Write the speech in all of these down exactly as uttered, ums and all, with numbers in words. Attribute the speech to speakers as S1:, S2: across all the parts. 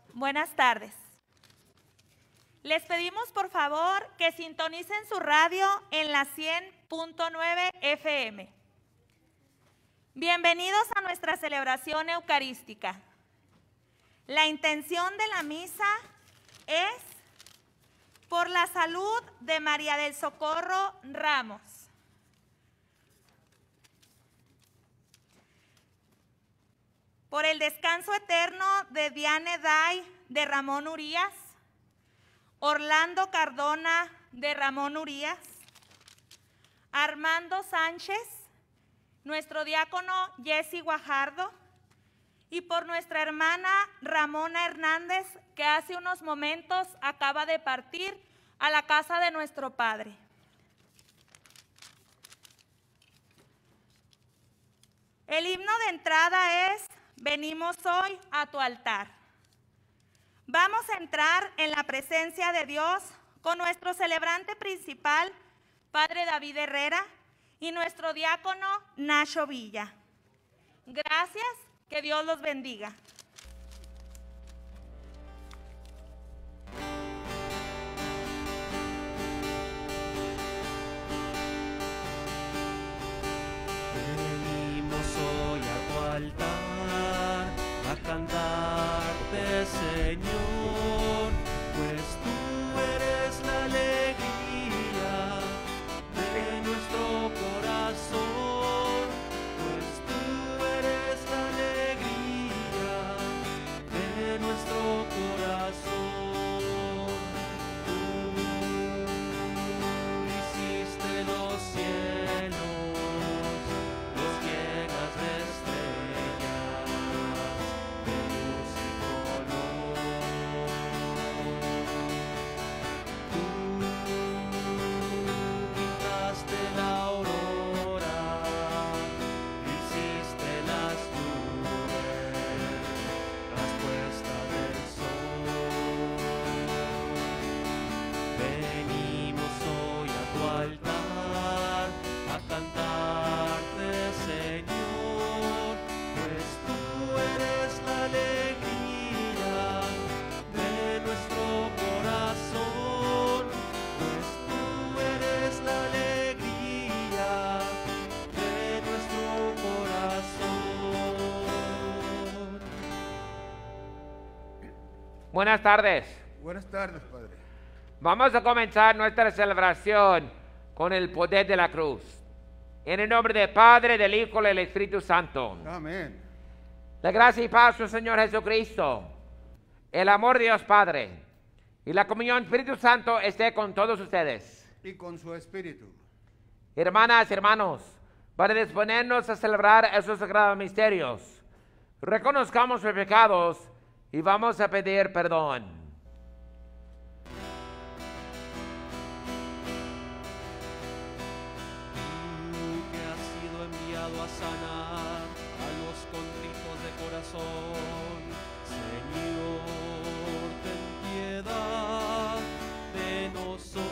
S1: Buenas tardes. Les pedimos por favor que sintonicen su radio en la cien punto nueve F M. Bienvenidos a nuestra celebración eucarística. La intención de la misa es por la salud de María del Socorro Ramos. Por el descanso eterno de Diane Day de Ramón Urías, Orlando Cardona de Ramón Urías, Armando Sánchez, nuestro diácono Jessy Guajardo, y por nuestra hermana Ramona Hernández, que hace unos momentos acaba de partir a la casa de nuestro Padre. El himno de entrada es "Venimos hoy a tu altar". Vamos a entrar en la presencia de Dios con nuestro celebrante principal, Padre David Herrera, y nuestro diácono Nacho Villa. Gracias, que Dios los bendiga.
S2: Venimos hoy a tu altar a cantarte, Señor, pues tú eres la alegría de nuestro corazón, pues tú eres la alegría de nuestro corazón. Tú hiciste los cielos, los llenas de estrellas, de luz y color. Tú pintaste la aurora, hiciste las nubes, las puestas del sol. Venimos hoy a tu altar a cantarte, Señor, pues tú eres la alegría de nuestro corazón, pues tú eres la alegría de nuestro corazón.
S3: Buenas tardes.
S4: Buenas tardes, Padre.
S3: Vamos a comenzar nuestra celebración con el poder de la cruz. En el nombre del Padre, del Hijo y del Espíritu Santo.
S4: Amén.
S3: La gracia y paz del Señor Jesucristo, el amor de Dios Padre y la comunión del Espíritu Santo esté con todos ustedes.
S4: Y con su espíritu.
S3: Hermanas y hermanos, para disponernos a celebrar esos sagrados misterios, reconozcamos los pecados y vamos a pedir perdón.
S2: Tú que has sido enviado a sanar a los contritos de corazón, Señor, ten piedad de nosotros.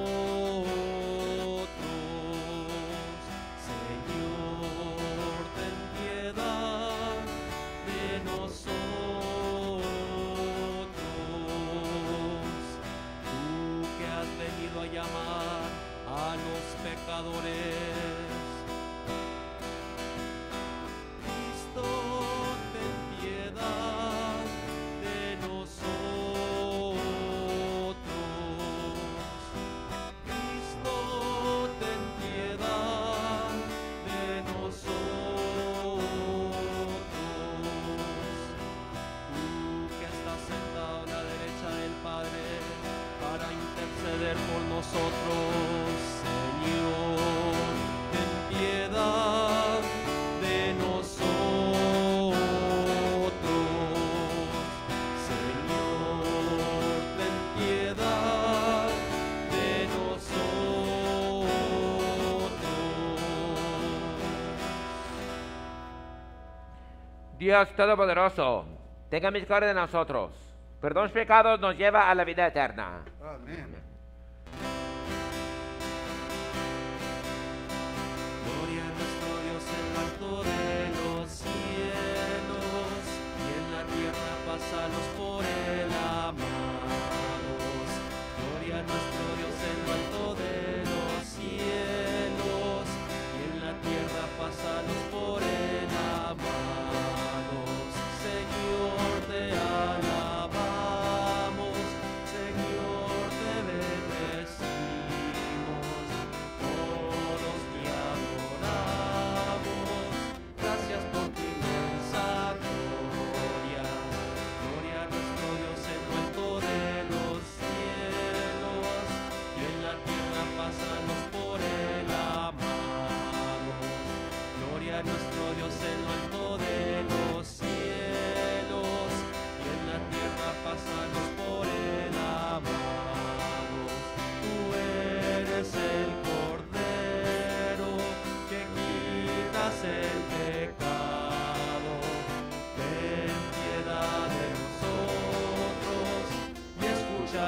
S2: Señor, ten piedad de nosotros. Tú que has venido a llamar a los pecadores, Cristo, ten piedad de nosotros. Cristo, ten piedad de nosotros. Tú que estás sentado a la derecha del Padre para interceder por nosotros, Señor, ten piedad de nosotros. Señor, ten piedad de nosotros.
S3: Dios Todopoderoso, tenga misericordia de nosotros. Perdón los pecados nos lleva a la vida eterna.
S4: Amén.
S2: Gloria a nuestro Dios en lo alto de los cielos, y en la tierra paz a los por él.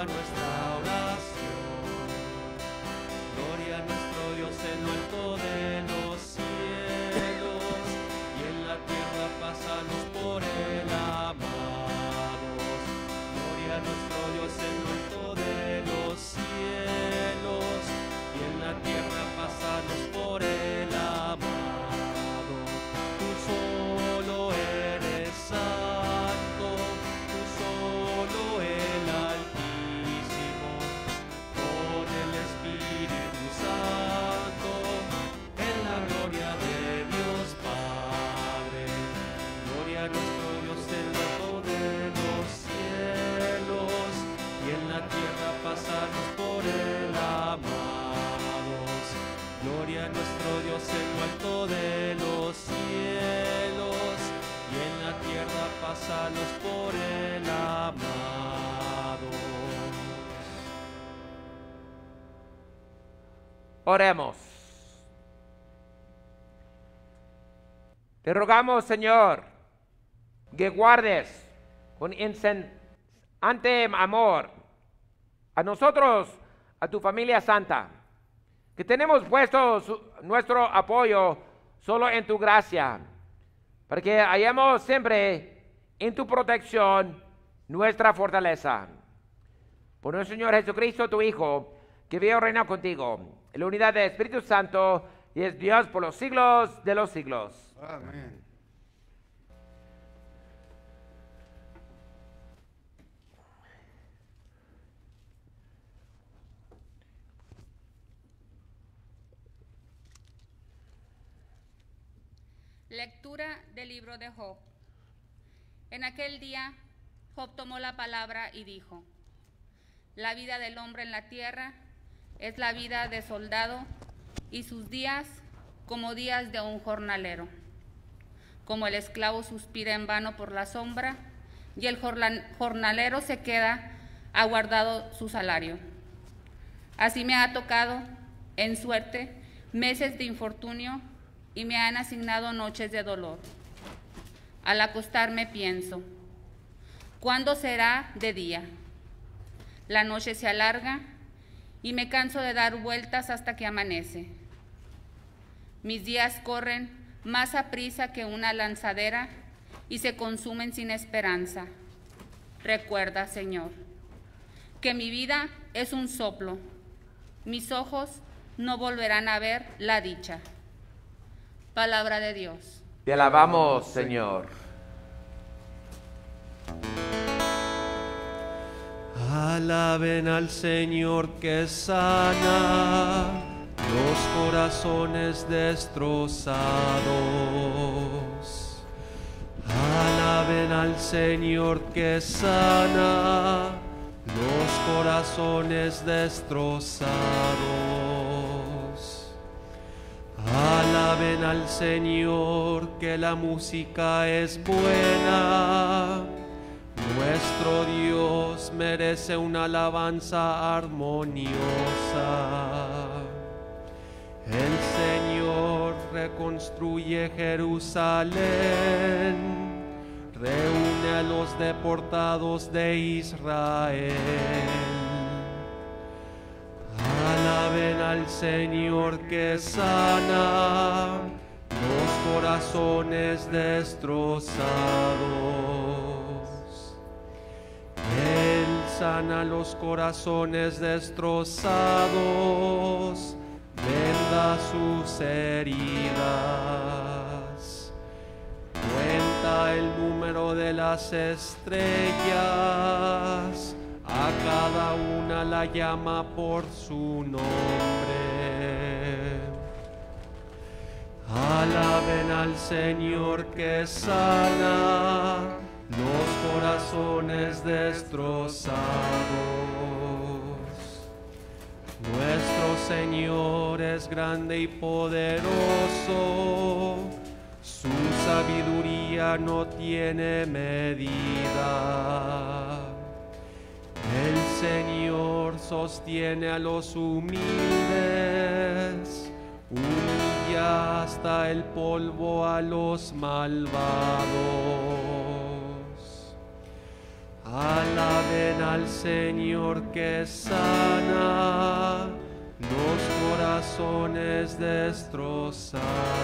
S2: nuestra oración. Gloria a nuestro Dios en lo alto de los cielos, y en la tierra paz a los por él amados. Gloria a nuestro Dios en lo alto de los cielos, y en la tierra paz a los por él amados. Tú solo eres santo, tú solo el Altísimo, con el Espíritu Santo, en la gloria de Dios Padre. Gloria a nuestro Dios en lo alto de los cielos, y en la tierra pasanos por él amados. Gloria a nuestro Dios en lo alto de los cielos, y en la tierra pasanos por él amados.
S3: Oremos. Te rogamos, Señor, que guardes con incesante amor a nosotros, a tu familia santa, que tenemos puesto su- nuestro apoyo solo en tu gracia, para que hallemos siempre en tu protección nuestra fortaleza. Por nuestro Señor Jesucristo, tu Hijo, que vive y reina contigo, en la unidad del Espíritu Santo, y es Dios por los siglos de los siglos.
S4: Amén.
S5: Lectura del libro de Job. En aquel día, Job tomó la palabra y dijo: La vida del hombre en la tierra es la vida de soldado, y sus días como días de un jornalero. Como el esclavo suspira en vano por la sombra, y el jorla- jornalero se queda aguardado su salario. Así me ha tocado, en suerte, meses de infortunio, y me han asignado noches de dolor. Al acostarme pienso: ¿cuándo será de día? La noche se alarga y me canso de dar vueltas hasta que amanece. Mis días corren más aprisa que una lanzadera y se consumen sin esperanza. Recuerda, Señor, que mi vida es un soplo. Mis ojos no volverán a ver la dicha. Palabra de Dios.
S3: Te alabamos, Señor.
S2: Alaben al Señor que sana los corazones destrozados. Alaben al Señor que sana los corazones destrozados. Alaben al Señor, que la música es buena. Nuestro Dios merece una alabanza armoniosa. El Señor reconstruye Jerusalén, reúne a los deportados de Israel. Alaben al Señor que sana los corazones destrozados. Él sana los corazones destrozados, venda sus heridas. Cuenta el número de las estrellas, a cada una la llama por su nombre. Alaben al Señor que sana los corazones destrozados. Nuestro Señor es grande y poderoso, su sabiduría no tiene medida. El Señor sostiene a los humildes, humilla hasta el polvo a los malvados. Alaben al Señor que sana los corazones destrozados.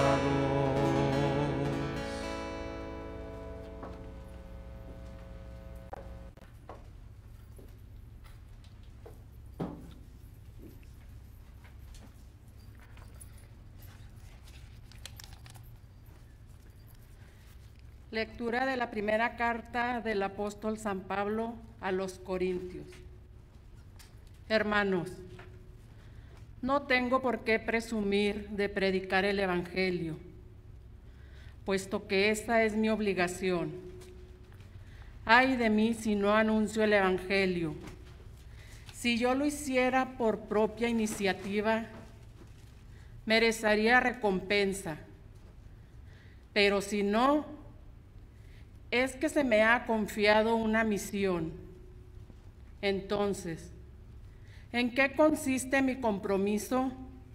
S6: Lectura de la primera carta del apóstol San Pablo a los Corintios. Hermanos, no tengo por qué presumir de predicar el Evangelio, puesto que esta es mi obligación. Ay de mí si no anuncio el Evangelio. Si yo lo hiciera por propia iniciativa, merecería recompensa, pero si no, es que se me ha confiado una misión. Entonces, ¿en qué consiste mi compromiso?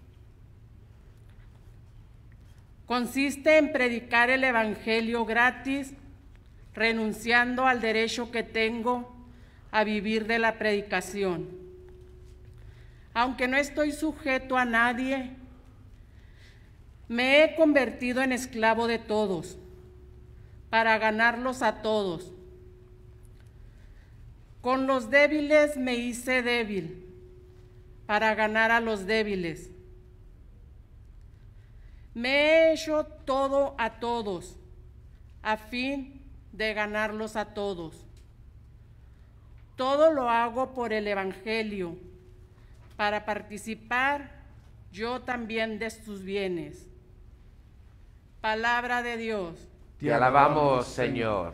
S6: Consiste en predicar el Evangelio gratis, renunciando al derecho que tengo a vivir de la predicación. Aunque no estoy sujeto a nadie, me he convertido en esclavo de todos, para ganarlos a todos. Con los débiles me hice débil, para ganar a los débiles. Me he hecho todo a todos, a fin de ganarlos a todos. Todo lo hago por el Evangelio, para participar yo también de sus bienes. Palabra de Dios.
S3: Te alabamos, Señor.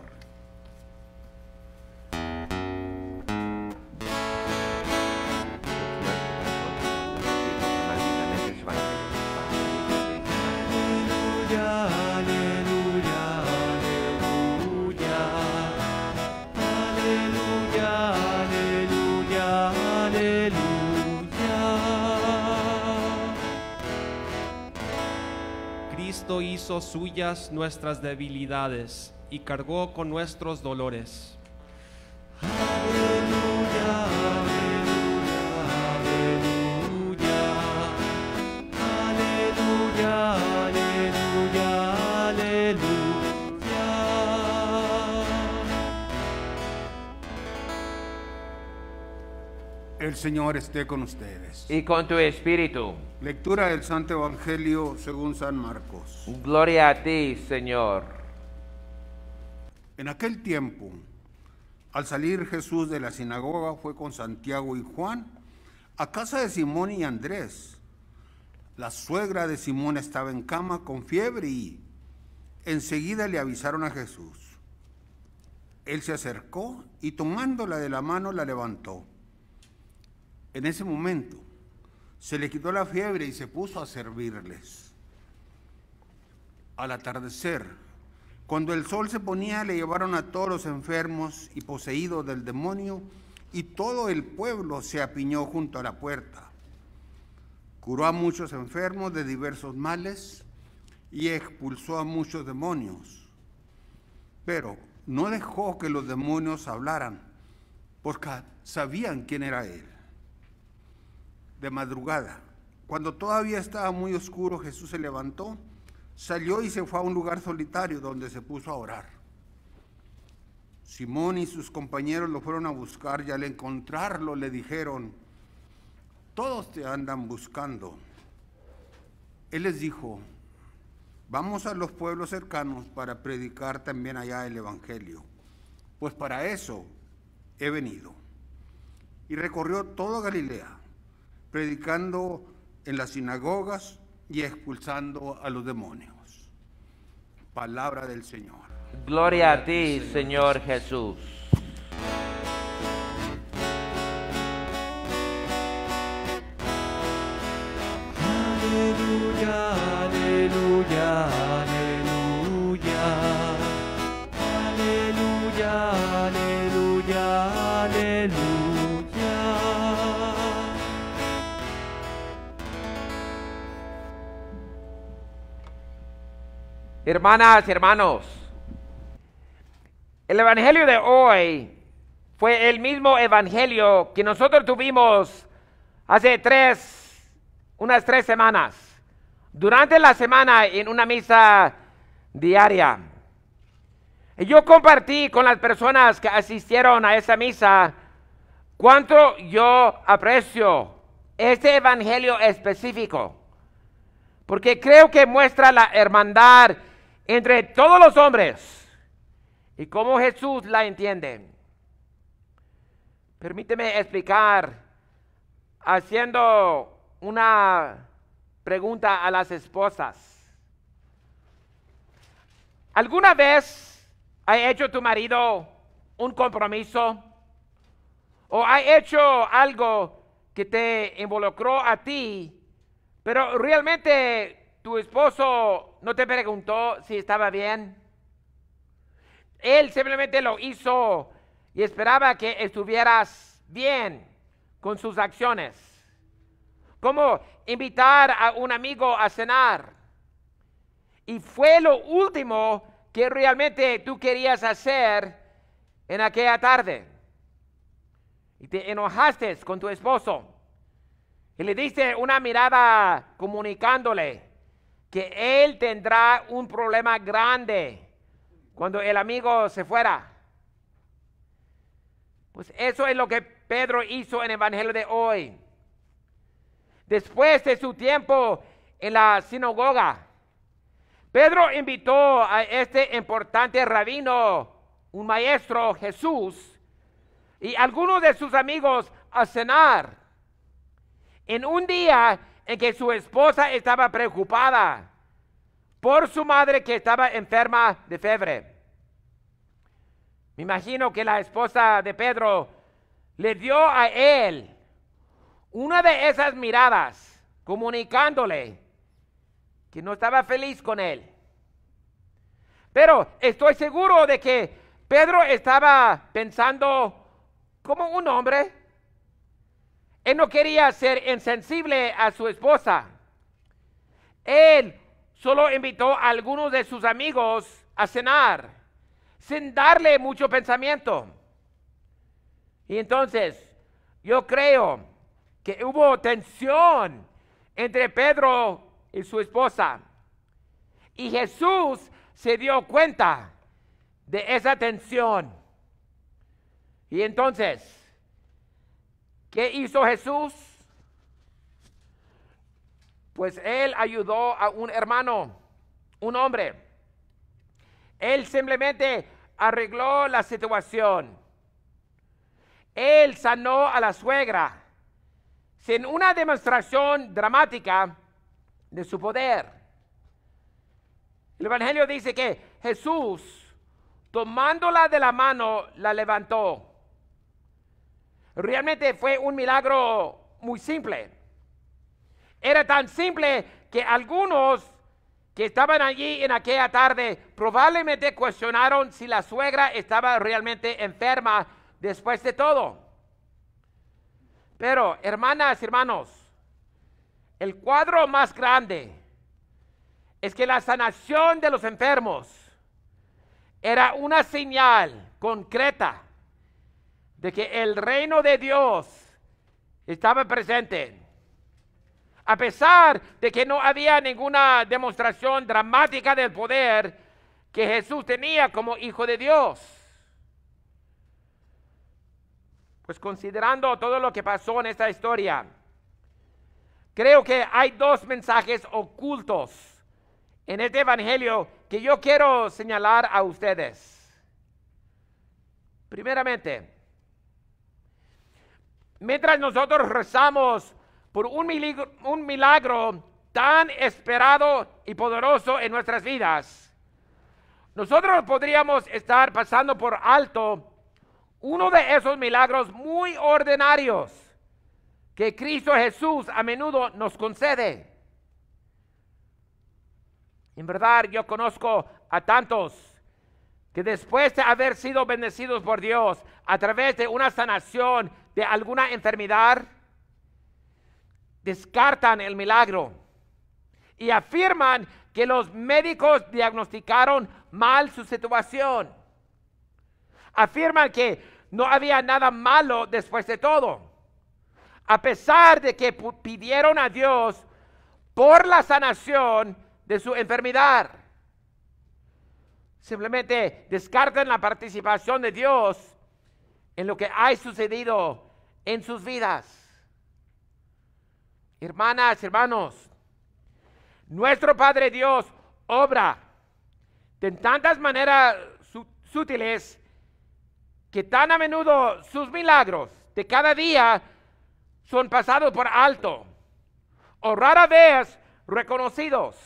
S2: Aleluya, aleluya, aleluya, aleluya, aleluya. Cristo hizo suyas nuestras debilidades y cargó con nuestros dolores. Aleluya, aleluya, aleluya, aleluya, aleluya.
S4: El Señor esté con ustedes.
S3: Y con tu espíritu.
S4: Lectura del Santo Evangelio según San Marcos.
S3: Gloria a ti, Señor.
S4: En aquel tiempo, al salir Jesús de la sinagoga, fue con Santiago y Juan a casa de Simón y Andrés. La suegra de Simón estaba en cama con fiebre y enseguida le avisaron a Jesús. Él se acercó y tomándola de la mano la levantó. En ese momento se le quitó la fiebre y se puso a servirles. Al atardecer, cuando el sol se ponía, le llevaron a todos los enfermos y poseídos del demonio, y todo el pueblo se apiñó junto a la puerta. Curó a muchos enfermos de diversos males y expulsó a muchos demonios. Pero no dejó que los demonios hablaran, porque sabían quién era él. De madrugada, cuando todavía estaba muy oscuro, Jesús se levantó, salió y se fue a un lugar solitario donde se puso a orar. Simón y sus compañeros lo fueron a buscar y al encontrarlo le dijeron: todos te andan buscando. Él les dijo: vamos a los pueblos cercanos para predicar también allá el Evangelio, pues para eso he venido. Y recorrió toda Galilea, predicando en las sinagogas y expulsando a los demonios. Palabra del Señor.
S3: Gloria a ti, Señor Jesús.
S2: Aleluya, aleluya, aleluya, aleluya, aleluya, aleluya.
S3: Hermanas y hermanos, el Evangelio de hoy fue el mismo evangelio que nosotros tuvimos hace tres, unas tres semanas. Durante la semana en una misa diaria. Y yo compartí con las personas que asistieron a esa misa cuánto yo aprecio este evangelio específico. Porque creo que muestra la hermandad entre todos los hombres y cómo Jesús la entiende. Permíteme explicar haciendo una pregunta a las esposas. ¿Alguna vez ha hecho tu marido un compromiso? ¿O ha hecho algo que te involucró a ti, pero realmente tu esposo no te preguntó si estaba bien? Él simplemente lo hizo y esperaba que estuvieras bien con sus acciones. Como invitar a un amigo a cenar. Y fue lo último que realmente tú querías hacer en aquella tarde. Y te enojaste con tu esposo. Y le diste una mirada comunicándole que él tendrá un problema grande cuando el amigo se fuera. Pues eso es lo que Pedro hizo en el evangelio de hoy. Después de su tiempo en la sinagoga, Pedro invitó a este importante rabino, un maestro, Jesús, y algunos de sus amigos a cenar. En un día en que su esposa estaba preocupada por su madre que estaba enferma de fiebre. Me imagino que la esposa de Pedro le dio a él una de esas miradas, comunicándole que no estaba feliz con él. Pero estoy seguro de que Pedro estaba pensando como un hombre. Él no quería ser insensible a su esposa. Él solo invitó a algunos de sus amigos a cenar, sin darle mucho pensamiento. Y entonces, yo creo que hubo tensión entre Pedro y su esposa. Y Jesús se dio cuenta de esa tensión. Y entonces, ¿qué hizo Jesús? Pues él ayudó a un hermano, un hombre. Él simplemente arregló la situación. Él sanó a la suegra sin una demostración dramática de su poder. El Evangelio dice que Jesús, tomándola de la mano, la levantó. Realmente fue un milagro muy simple. Era tan simple que algunos que estaban allí en aquella tarde probablemente cuestionaron si la suegra estaba realmente enferma después de todo. Pero, hermanas y hermanos, el cuadro más grande es que la sanación de los enfermos era una señal concreta de que el reino de Dios estaba presente. A pesar de que no había ninguna demostración dramática del poder que Jesús tenía como hijo de Dios. Pues considerando todo lo que pasó en esta historia, creo que hay dos mensajes ocultos en este evangelio que yo quiero señalar a ustedes. Primeramente, mientras nosotros rezamos por un milagro, un milagro tan esperado y poderoso en nuestras vidas, nosotros podríamos estar pasando por alto uno de esos milagros muy ordinarios que Cristo Jesús a menudo nos concede. En verdad, yo conozco a tantos que después de haber sido bendecidos por Dios a través de una sanación de alguna enfermedad, descartan el milagro y afirman que los médicos diagnosticaron mal su situación. Afirman que no había nada malo después de todo. A pesar de que pidieron a Dios por la sanación de su enfermedad. Simplemente descartan la participación de Dios en lo que ha sucedido en sus vidas. Hermanas, hermanos, nuestro Padre Dios obra de tantas maneras sutiles que tan a menudo sus milagros de cada día son pasados por alto o rara vez reconocidos.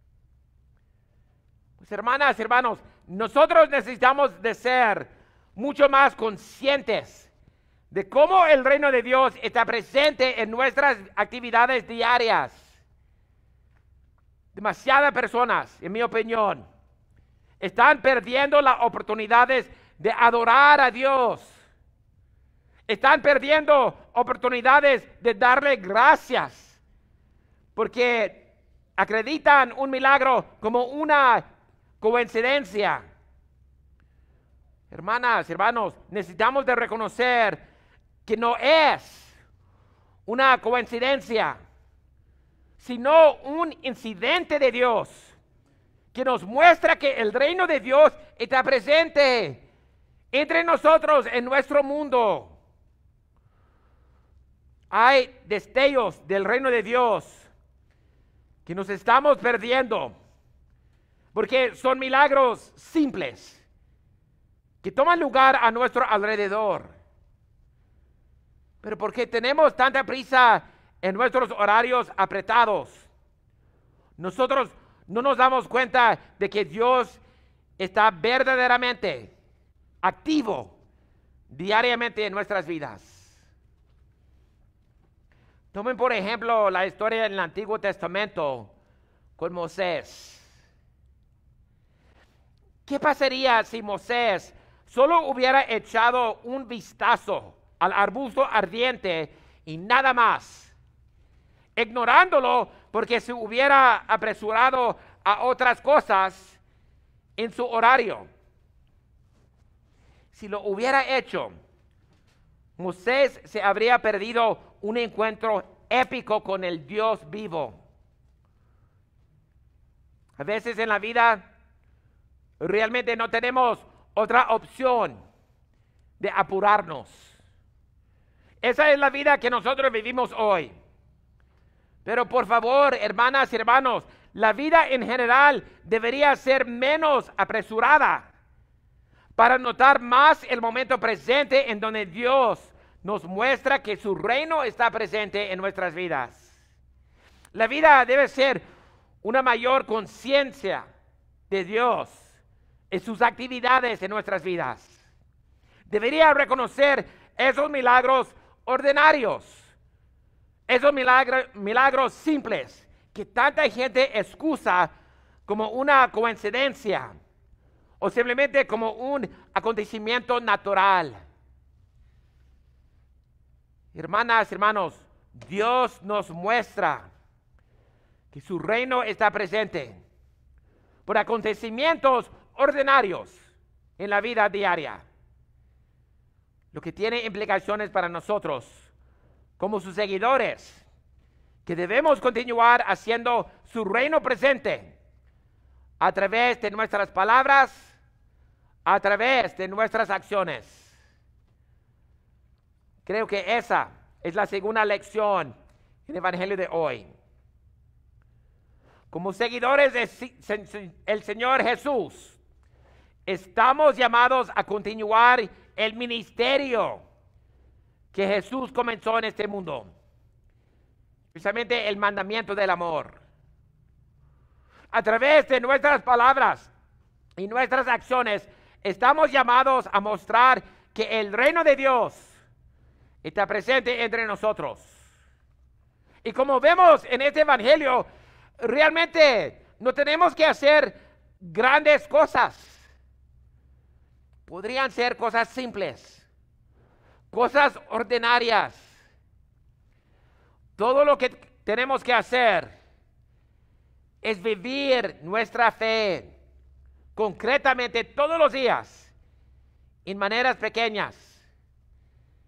S3: Pues hermanas, hermanos, nosotros necesitamos de ser mucho más conscientes de cómo el reino de Dios está presente en nuestras actividades diarias. Demasiadas personas, en mi opinión, están perdiendo las oportunidades de adorar a Dios. Están perdiendo oportunidades de darle gracias, porque acreditan un milagro como una coincidencia. Hermanas, hermanos, necesitamos de reconocer que no es una coincidencia, sino un incidente de Dios que nos muestra que el reino de Dios está presente entre nosotros en nuestro mundo. Hay destellos del reino de Dios que nos estamos perdiendo porque son milagros simples que toman lugar a nuestro alrededor. Pero porque tenemos tanta prisa en nuestros horarios apretados, nosotros no nos damos cuenta de que Dios está verdaderamente activo diariamente en nuestras vidas. Tomen por ejemplo la historia en el Antiguo Testamento con Moisés. ¿Qué pasaría si Moisés solo hubiera echado un vistazo al arbusto ardiente y nada más, ignorándolo porque se hubiera apresurado a otras cosas en su horario? Si lo hubiera hecho, Moisés se habría perdido un encuentro épico con el Dios vivo. A veces en la vida realmente no tenemos otra opción de apurarnos. Esa es la vida que nosotros vivimos hoy. Pero por favor, hermanas y hermanos, la vida en general debería ser menos apresurada para notar más el momento presente en donde Dios nos muestra que su reino está presente en nuestras vidas. La vida debe ser una mayor conciencia de Dios en sus actividades en nuestras vidas. Debería reconocer esos milagros ordinarios, esos milagros, milagros simples que tanta gente excusa como una coincidencia o simplemente como un acontecimiento natural. Hermanas, hermanos, Dios nos muestra que su reino está presente por acontecimientos ordinarios en la vida diaria, lo que tiene implicaciones para nosotros como sus seguidores, que debemos continuar haciendo su reino presente a través de nuestras palabras, a través de nuestras acciones. Creo que esa es la segunda lección en el Evangelio de hoy. Como seguidores del Señor Jesús, estamos llamados a continuar el ministerio que Jesús comenzó en este mundo, precisamente el mandamiento del amor. A través de nuestras palabras y nuestras acciones, estamos llamados a mostrar que el reino de Dios está presente entre nosotros. Y como vemos en este evangelio, realmente no tenemos que hacer grandes cosas. Podrían ser cosas simples, cosas ordinarias. Todo lo que tenemos que hacer es vivir nuestra fe concretamente todos los días en maneras pequeñas,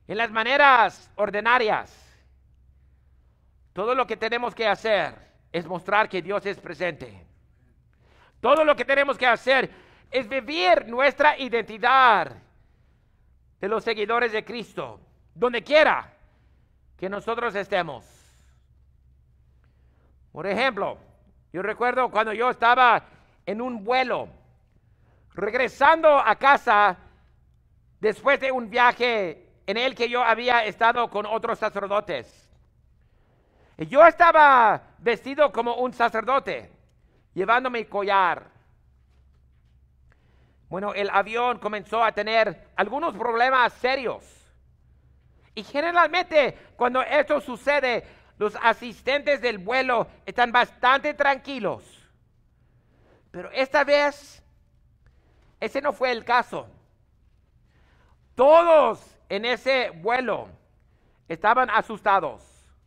S3: en las maneras ordinarias, todo lo que tenemos que hacer es mostrar que Dios es presente. Todo lo que tenemos que hacer es vivir nuestra identidad de los seguidores de Cristo, donde quiera que nosotros estemos. Por ejemplo, yo recuerdo cuando yo estaba en un vuelo, regresando a casa después de un viaje en el que yo había estado con otros sacerdotes. Y yo estaba vestido como un sacerdote, llevando mi collar. Bueno, el avión comenzó a tener algunos problemas serios. Y generalmente cuando esto sucede, los asistentes del vuelo están bastante tranquilos. Pero esta vez, ese no fue el caso. Todos en ese vuelo estaban asustados.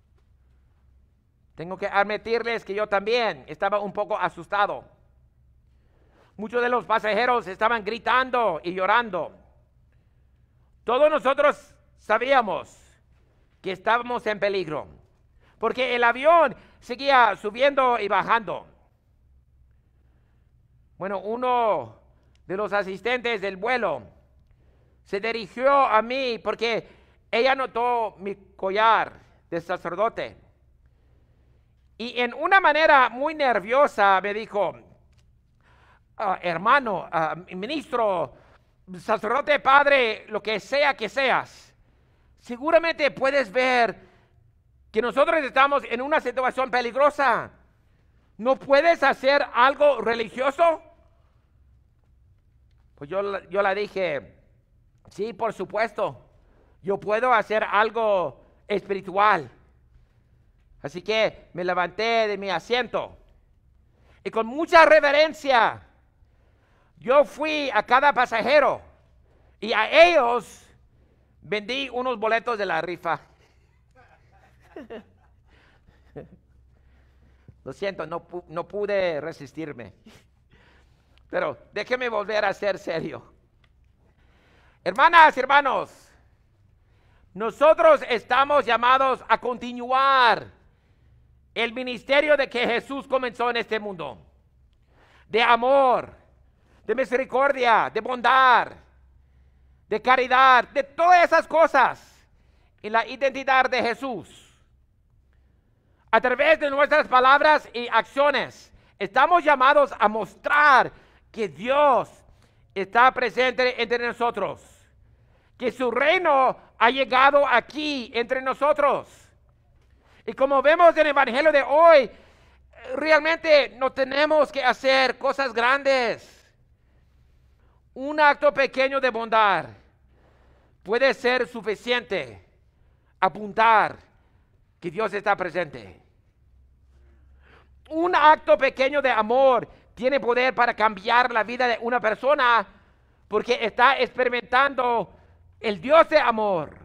S3: Tengo que admitirles que yo también estaba un poco asustado. Muchos de los pasajeros estaban gritando y llorando. Todos nosotros sabíamos que estábamos en peligro, porque el avión seguía subiendo y bajando. Bueno, uno de los asistentes del vuelo se dirigió a mí porque ella notó mi collar de sacerdote. Y en una manera muy nerviosa me dijo, uh, hermano, uh, ministro, sacerdote, padre, lo que sea que seas, seguramente puedes ver que nosotros estamos en una situación peligrosa. ¿No puedes hacer algo religioso? Pues yo, yo le dije, sí, por supuesto, yo puedo hacer algo espiritual. Así que me levanté de mi asiento y con mucha reverencia yo fui a cada pasajero y a ellos vendí unos boletos de la rifa. Lo siento, no, pu- no pude resistirme. Pero déjeme volver a ser serio. Hermanas y hermanos, nosotros estamos llamados a continuar el ministerio de que Jesús comenzó en este mundo. De amor, de misericordia, de bondad, de caridad, de todas esas cosas en la identidad de Jesús. A través de nuestras palabras y acciones, estamos llamados a mostrar que Dios está presente entre nosotros, que su reino ha llegado aquí entre nosotros. Y como vemos en el evangelio de hoy, realmente no tenemos que hacer cosas grandes. Un acto pequeño de bondad puede ser suficiente a apuntar que Dios está presente. Un acto pequeño de amor tiene poder para cambiar la vida de una persona porque está experimentando el Dios de amor.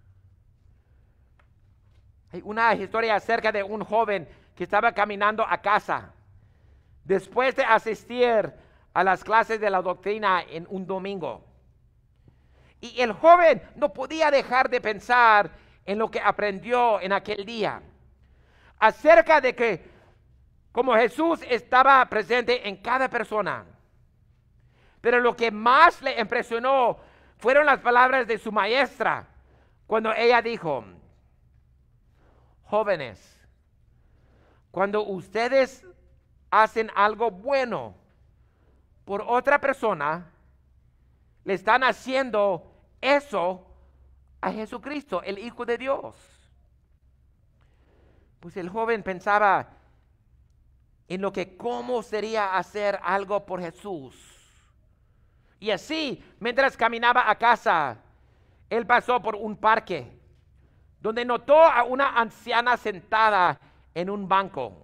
S3: Hay una historia acerca de un joven que estaba caminando a casa después de asistir a las clases de la doctrina en un domingo. Y el joven no podía dejar de pensar en lo que aprendió en aquel día, acerca de que como Jesús estaba presente en cada persona. Pero lo que más le impresionó fueron las palabras de su maestra cuando ella dijo: jóvenes, cuando ustedes hacen algo bueno por otra persona, le están haciendo eso a Jesucristo, el Hijo de Dios. Pues el joven pensaba en lo que cómo sería hacer algo por Jesús. Y así, mientras caminaba a casa, él pasó por un parque donde notó a una anciana sentada en un banco.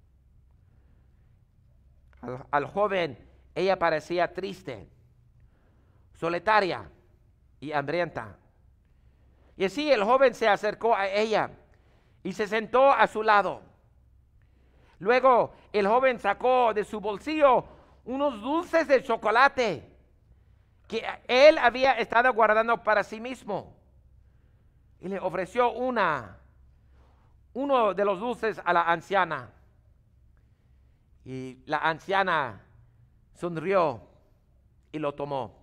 S3: Al, al joven, ella parecía triste, solitaria y hambrienta. Y así el joven se acercó a ella y se sentó a su lado. Luego el joven sacó de su bolsillo unos dulces de chocolate que él había estado guardando para sí mismo. y le ofreció una, uno de los dulces a la anciana. Y la anciana sonrió y lo tomó.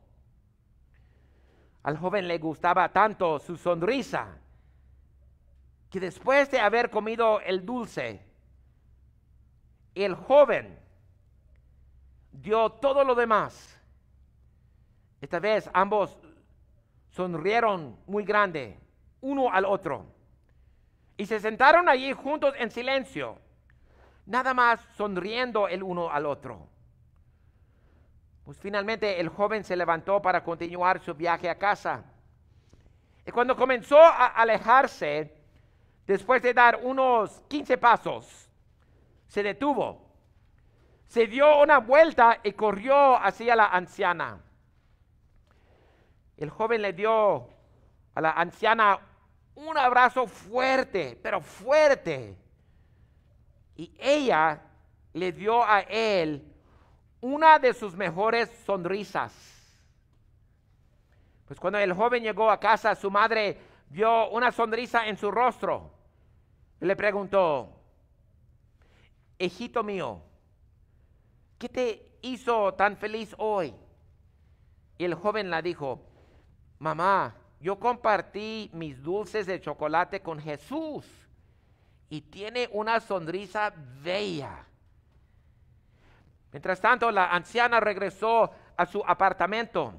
S3: Al joven le gustaba tanto su sonrisa que después de haber comido el dulce, el joven dio todo lo demás. Esta vez ambos sonrieron muy grande, uno al otro, y se sentaron allí juntos en silencio, nada más sonriendo el uno al otro. Pues finalmente el joven se levantó para continuar su viaje a casa. Y cuando comenzó a alejarse, después de dar unos quince pasos, se detuvo, se dio una vuelta y corrió hacia la anciana. El joven le dio a la anciana un abrazo fuerte, pero fuerte. Y ella le dio a él una de sus mejores sonrisas. Pues cuando el joven llegó a casa, su madre vio una sonrisa en su rostro y le preguntó: hijito mío, ¿qué te hizo tan feliz hoy? Y el joven le dijo: mamá, yo compartí mis dulces de chocolate con Jesús y tiene una sonrisa bella. Mientras tanto, la anciana regresó a su apartamento,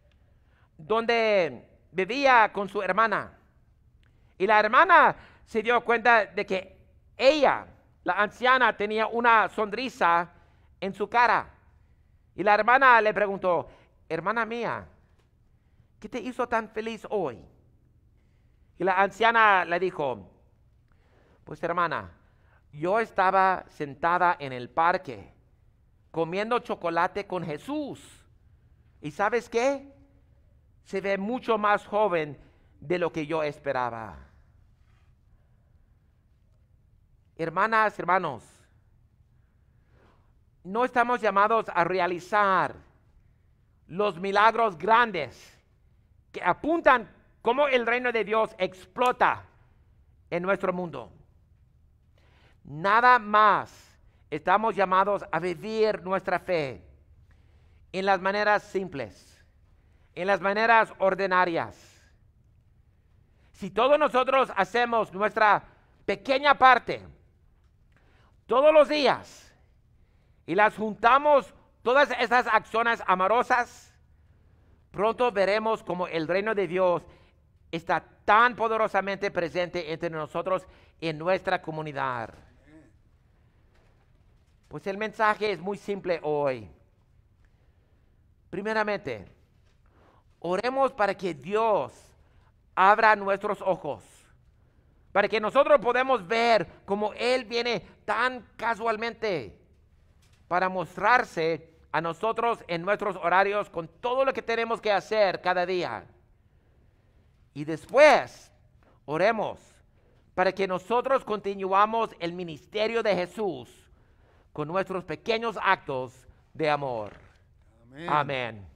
S3: donde vivía con su hermana. Y la hermana se dio cuenta de que ella, la anciana, tenía una sonrisa en su cara. Y la hermana le preguntó: hermana mía, ¿qué te hizo tan feliz hoy? Y la anciana le dijo: pues hermana, yo estaba sentada en el parque comiendo chocolate con Jesús. ¿Y sabes qué? Se ve mucho más joven de lo que yo esperaba. Hermanas, hermanos, no estamos llamados a realizar los milagros grandes que apuntan cómo el reino de Dios explota en nuestro mundo. Nada más estamos llamados a vivir nuestra fe en las maneras simples, en las maneras ordinarias. Si todos nosotros hacemos nuestra pequeña parte todos los días y las juntamos todas esas acciones amorosas, pronto veremos como el reino de Dios está tan poderosamente presente entre nosotros en nuestra comunidad. Pues el mensaje es muy simple hoy. Primeramente, oremos para que Dios abra nuestros ojos, para que nosotros podamos ver cómo Él viene tan casualmente para mostrarse a nosotros en nuestros horarios con todo lo que tenemos que hacer cada día. Y después, oremos para que nosotros continuamos el ministerio de Jesús con nuestros pequeños actos de amor. Amén. Amén.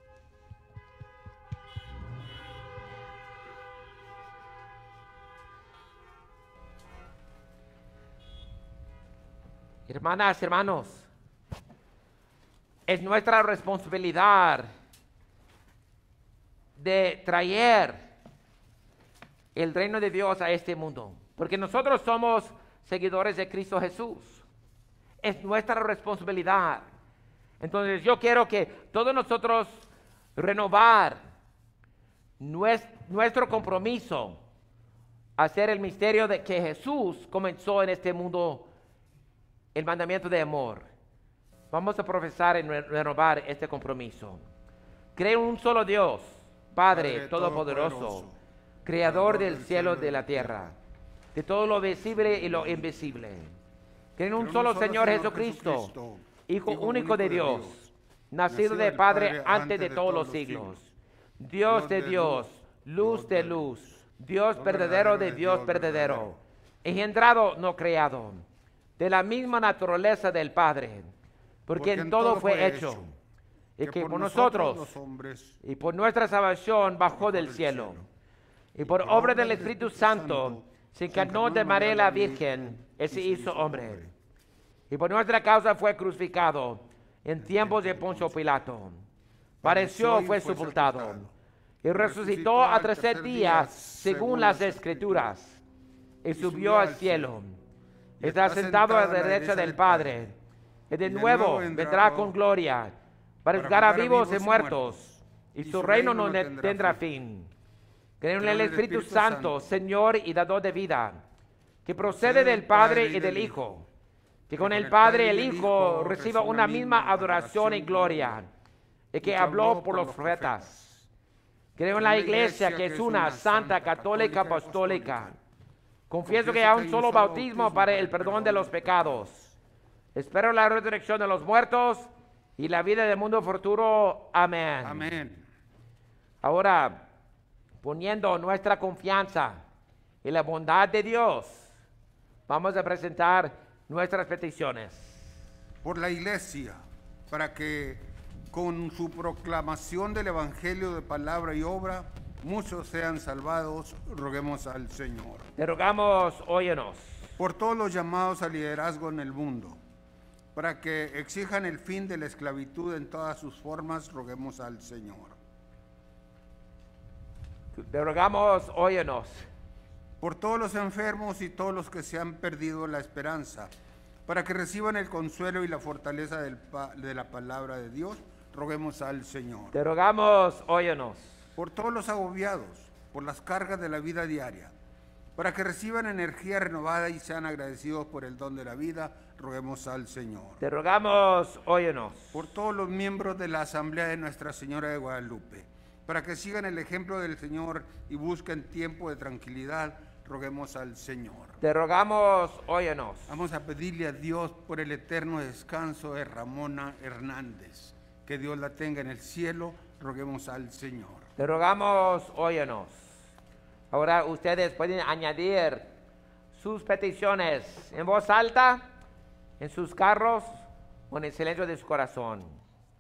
S3: Hermanas, hermanos, es nuestra responsabilidad de traer el reino de Dios a este mundo, porque nosotros somos seguidores de Cristo Jesús. Es nuestra responsabilidad. Entonces yo quiero que todos nosotros renovar nuestro compromiso a hacer el misterio de que Jesús comenzó en este mundo, el mandamiento de amor. Vamos a profesar y renovar este compromiso. Creo en un solo Dios, Padre, Padre Todopoderoso, Todopoderoso, Creador del cielo y de la tierra, de todo lo visible y lo invisible. Creo en un Creo solo, solo Señor, Señor Jesucristo, Jesucristo Hijo, Hijo único de Dios, Dios nacido de Padre, Padre antes de, de todos los siglos, siglos. Dios de Dios, luz de luz, Dios verdadero de Dios verdadero, engendrado, no creado, de la misma naturaleza del Padre, porque, porque en todo fue hecho, hecho y que, que por nosotros, nosotros los hombres, y por nuestra salvación bajó del cielo. cielo. y por obra del Espíritu Santo se encarnó de María la Virgen y se hizo hombre. Y por nuestra causa fue crucificado en tiempos de Poncio Pilato. Padeció, fue sepultado y resucitó a tercer día según las Escrituras y subió al cielo. Está sentado a la derecha del Padre y de nuevo vendrá con gloria para juzgar a vivos y muertos, y su reino no tendrá fin. Creo en el Espíritu Santo, Señor y dador de vida, que procede del Padre y del Hijo, que con el Padre y el Hijo reciba una misma adoración y gloria, y que habló por los profetas. Creo en la Iglesia, que es una, santa, católica, apostólica. Confieso que hay un solo bautismo para el perdón de los pecados. Espero la resurrección de los muertos y la vida del mundo futuro. Amén.
S4: Amén.
S3: Ahora, poniendo nuestra confianza en la bondad de Dios, vamos a presentar nuestras peticiones.
S4: Por la Iglesia, para que con su proclamación del Evangelio de palabra y obra, muchos sean salvados, roguemos al Señor.
S3: Te rogamos, óyenos.
S4: Por todos los llamados al liderazgo en el mundo, para que exijan el fin de la esclavitud en todas sus formas, roguemos al Señor.
S3: Te rogamos, óyenos.
S4: Por todos los enfermos y todos los que se han perdido la esperanza, para que reciban el consuelo y la fortaleza del pa- de la palabra de Dios, roguemos al Señor.
S3: Te rogamos, óyenos.
S4: Por todos los agobiados, por las cargas de la vida diaria, para que reciban energía renovada y sean agradecidos por el don de la vida, roguemos al Señor.
S3: Te rogamos, óyenos.
S4: Por todos los miembros de la Asamblea de Nuestra Señora de Guadalupe, para que sigan el ejemplo del Señor y busquen tiempo de tranquilidad, roguemos al Señor.
S3: Te rogamos, óyenos.
S4: Vamos a pedirle a Dios por el eterno descanso de Ramona Hernández. Que Dios la tenga en el cielo, roguemos al Señor.
S3: Te rogamos, óyenos. Ahora ustedes pueden añadir sus peticiones en voz alta, en sus carros o en el silencio de su corazón.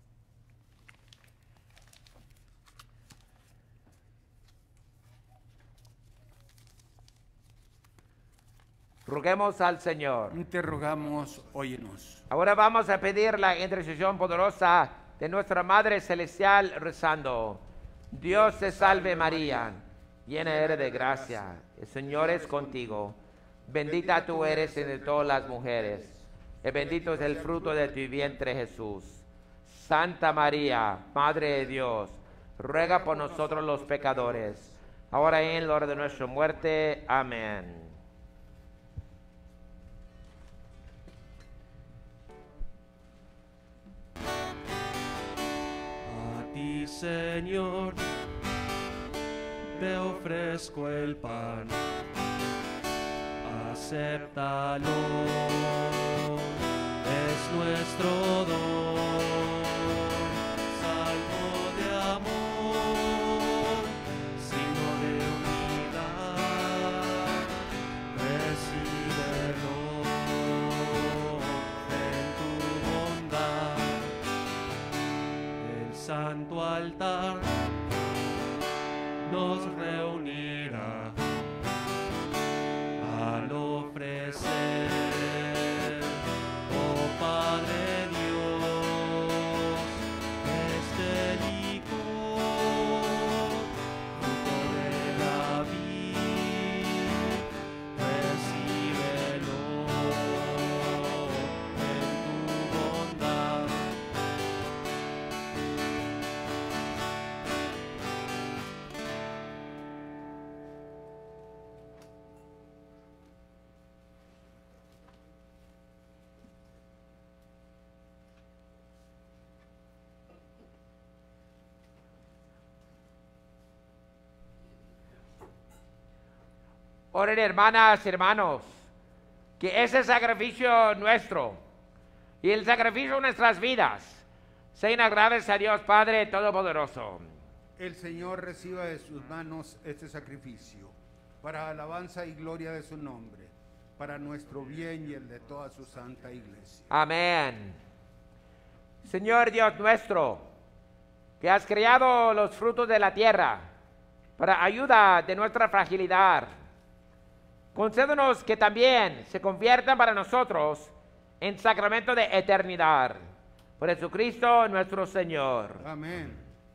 S3: Roguemos al Señor.
S4: Te rogamos, óyenos.
S3: Ahora vamos a pedir la intercesión poderosa de nuestra Madre Celestial rezando. Dios te salve María, llena eres de gracia, el Señor es contigo. Bendita tú eres entre todas las mujeres, y bendito es el fruto de tu vientre Jesús. Santa María, Madre de Dios, ruega por nosotros los pecadores, ahora y en la hora de nuestra muerte. Amén.
S2: Señor, te ofrezco el pan, acéptalo, es nuestro don, salvo de amor, signo de unidad, recíbelo en tu bondad. El santo altar nos reunirá al ofrecer, oh Padre Dios, este licor, fruto de la vid, recíbelo en tu bondad.
S3: Oren, hermanas y hermanos, que ese sacrificio nuestro y el sacrificio de nuestras vidas sean agradables a Dios Padre Todopoderoso.
S4: El Señor reciba de sus manos este sacrificio, para alabanza y gloria de su nombre, para nuestro bien y el de toda su santa iglesia.
S3: Amén. Señor Dios nuestro, que has creado los frutos de la tierra, para ayuda de nuestra fragilidad. Concédenos que también se conviertan para nosotros en sacramento de eternidad. Por Jesucristo nuestro Señor.
S4: Amén.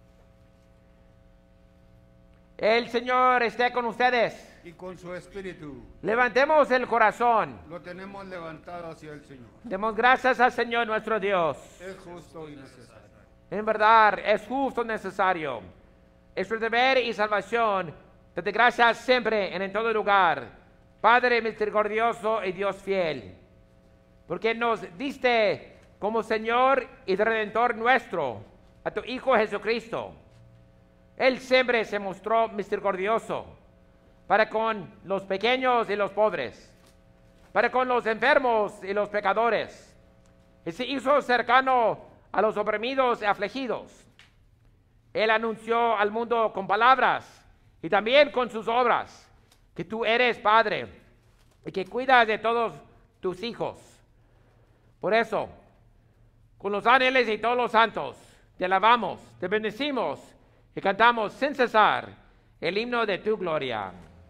S3: El Señor esté con ustedes.
S4: Y con su espíritu
S3: Levantemos el corazón.
S4: lo tenemos levantado hacia el Señor.
S3: Demos gracias al Señor nuestro Dios.
S4: Es justo y necesario.
S3: En verdad, es justo y necesario. Es tu deber y salvación. Date gracias siempre y en todo lugar, Padre misericordioso y Dios fiel, porque nos diste como Señor y Redentor nuestro a tu Hijo Jesucristo. Él siempre se mostró misericordioso para con los pequeños y los pobres, para con los enfermos y los pecadores, y se hizo cercano a los oprimidos y afligidos. Él anunció al mundo con palabras y también con sus obras que tú eres Padre y que cuidas de todos tus hijos. Por eso, con los ángeles y todos los santos, te alabamos, te bendecimos y cantamos sin cesar el himno de tu gloria.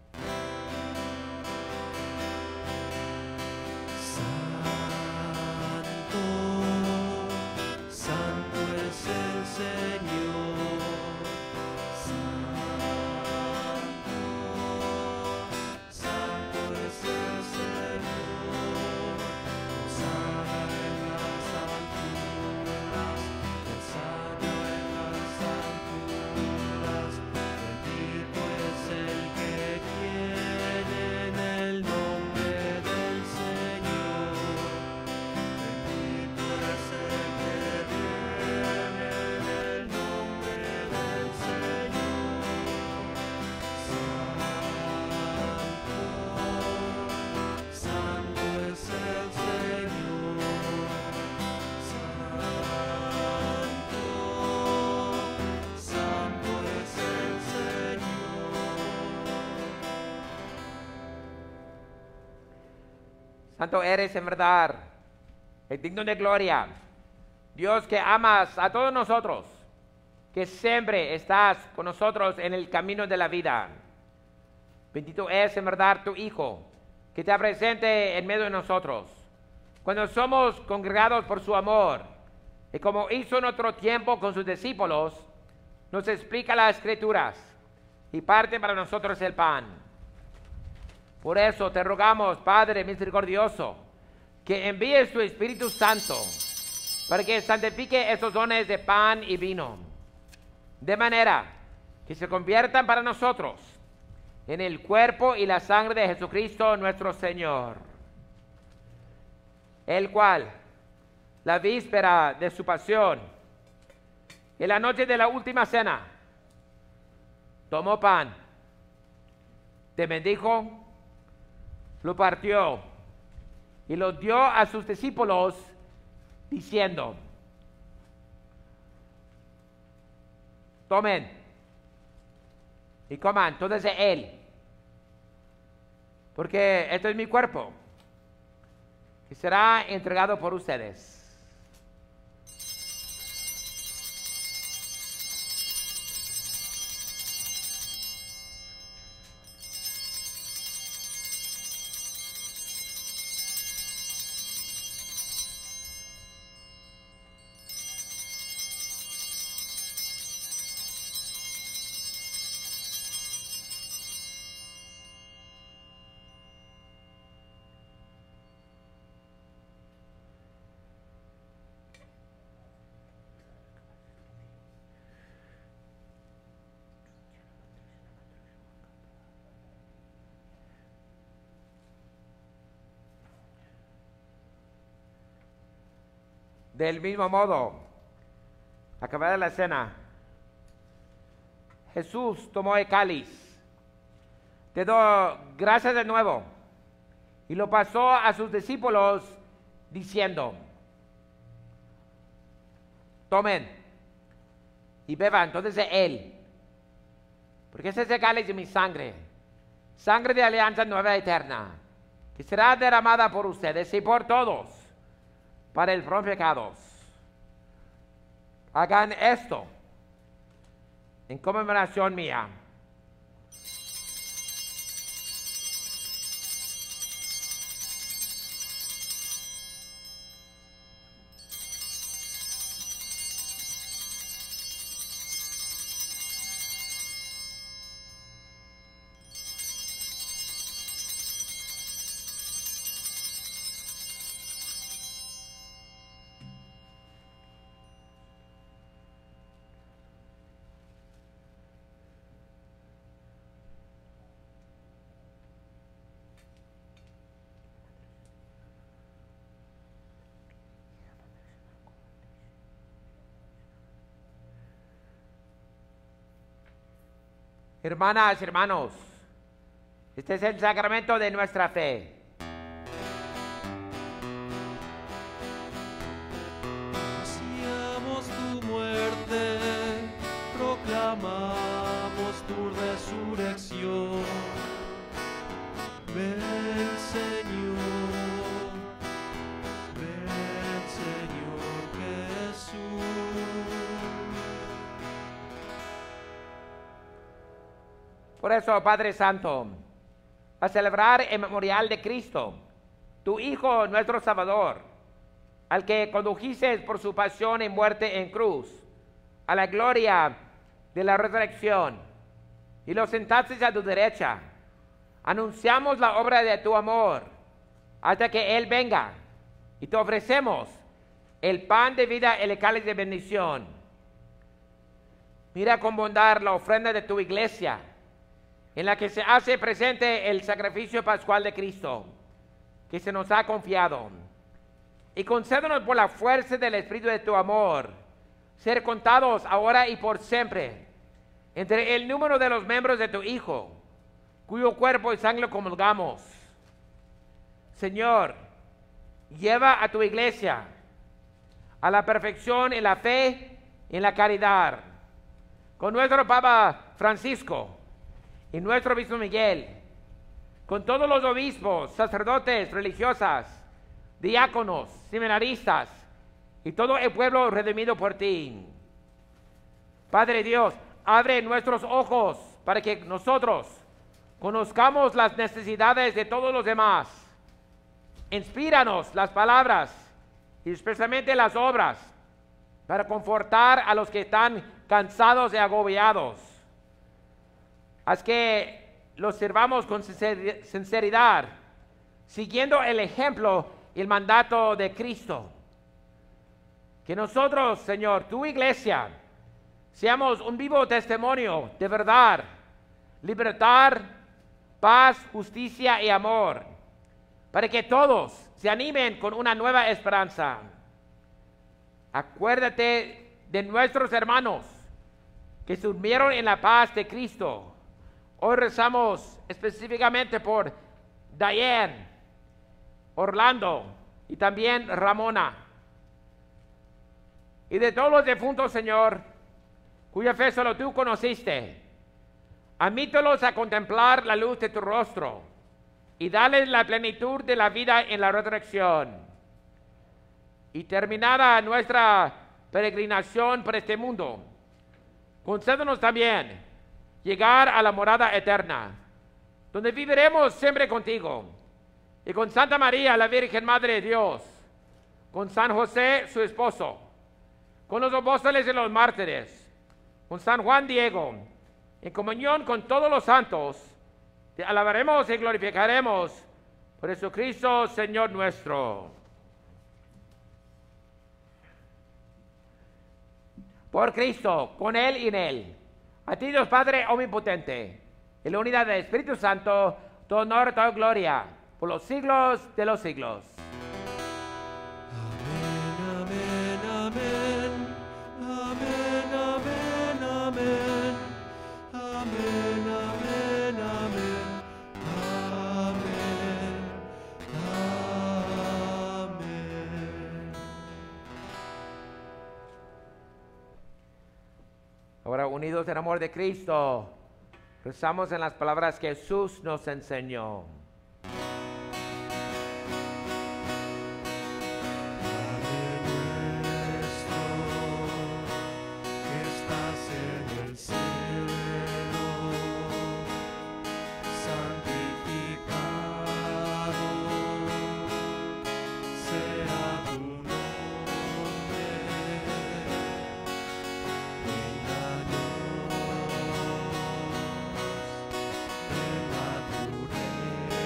S3: Santo eres en verdad, el digno de gloria, Dios que amas a todos nosotros, que siempre estás con nosotros en el camino de la vida. Bendito es en verdad tu Hijo, que te presente en medio de nosotros, cuando somos congregados por su amor, y como hizo en otro tiempo con sus discípulos, nos explica las Escrituras y parte para nosotros el pan. Por eso te rogamos, Padre misericordioso, que envíes tu Espíritu Santo para que santifique esos dones de pan y vino, de manera que se conviertan para nosotros en el cuerpo y la sangre de Jesucristo nuestro Señor, el cual, la víspera de su pasión y la noche de la última cena, tomó pan, te bendijo, lo partió y lo dio a sus discípulos diciendo: tomen y coman todos de él, porque esto es mi cuerpo, que será entregado por ustedes. Del mismo modo, acabada la cena, Jesús tomó el cáliz, te dio gracias de nuevo y lo pasó a sus discípulos diciendo: tomen y beban todos de él, porque ese es el cáliz de mi sangre, sangre de alianza nueva y eterna, que será derramada por ustedes y por todos para el perdón de pecados. Hagan esto en conmemoración mía. Hermanas, hermanos, este es el sacramento de nuestra fe.
S2: Anunciamos tu muerte, proclamamos tu resurrección. Ven, Señor, ven, Señor Jesús.
S3: Por eso, Padre Santo, a celebrar el memorial de Cristo, tu Hijo, nuestro Salvador, al que condujiste por su pasión y muerte en cruz, a la gloria de la resurrección, y lo sentaste a tu derecha, anunciamos la obra de tu amor, hasta que Él venga, y te ofrecemos el pan de vida y el cáliz de bendición. Mira con bondad la ofrenda de tu iglesia, en la que se hace presente el sacrificio pascual de Cristo, que se nos ha confiado. Y concédenos por la fuerza del Espíritu de tu amor, ser contados ahora y por siempre, entre el número de los miembros de tu Hijo, cuyo cuerpo y sangre comulgamos. Señor, lleva a tu iglesia a la perfección en la fe y en la caridad. Con nuestro Papa Francisco, y nuestro obispo Miguel, con todos los obispos, sacerdotes, religiosas, diáconos, seminaristas y todo el pueblo redimido por ti. Padre Dios, abre nuestros ojos para que nosotros conozcamos las necesidades de todos los demás. Inspíranos las palabras y especialmente las obras para confortar a los que están cansados y agobiados. Haz que los sirvamos con sinceridad, siguiendo el ejemplo y el mandato de Cristo. Que nosotros, Señor, tu iglesia, seamos un vivo testimonio de verdad, libertad, paz, justicia y amor, para que todos se animen con una nueva esperanza. Acuérdate de nuestros hermanos que se durmieron en la paz de Cristo. Hoy rezamos específicamente por Diane, Orlando y también Ramona. Y de todos los difuntos, Señor, cuya fe solo tú conociste, admítelos a contemplar la luz de tu rostro y dales la plenitud de la vida en la resurrección. Y terminada nuestra peregrinación por este mundo, concédenos también llegar a la morada eterna, donde viviremos siempre contigo, y con Santa María, la Virgen Madre de Dios, con San José, su esposo, con los apóstoles y los mártires, con San Juan Diego, en comunión con todos los santos, te alabaremos y glorificaremos por Jesucristo, Señor nuestro. Por Cristo, con Él y en Él, a ti, Dios Padre omnipotente, en la unidad del Espíritu Santo, todo honor, toda gloria, por los siglos de los siglos.
S2: Amén, amén, amén, amén, amén, amén, amén, amén, amén, amén.
S3: Ahora, unidos en amor de Cristo, rezamos en las palabras que Jesús nos enseñó.
S2: Venga tu reino.